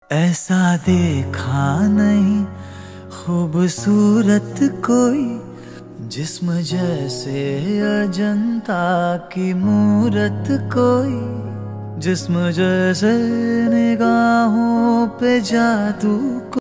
ऐसा देखा नहीं खूबसूरत कोई, जिस्म जैसे अजंता की मूरत कोई, जिस्म जैसे निगाहों पे जादू।